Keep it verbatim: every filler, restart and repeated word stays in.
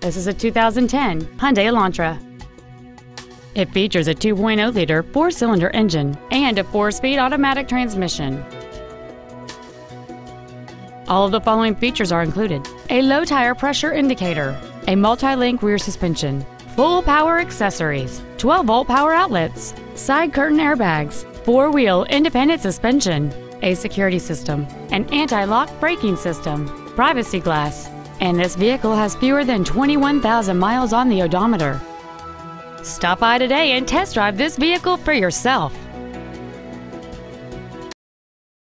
This is a two thousand ten Hyundai Elantra. It features a two point oh liter four-cylinder engine and a four-speed automatic transmission. All of the following features are included: a low tire pressure indicator, a multi-link rear suspension, full power accessories, twelve volt power outlets, side curtain airbags, four-wheel independent suspension, a security system, an anti-lock braking system, privacy glass, and this vehicle has fewer than twenty-one thousand miles on the odometer. Stop by today and test drive this vehicle for yourself.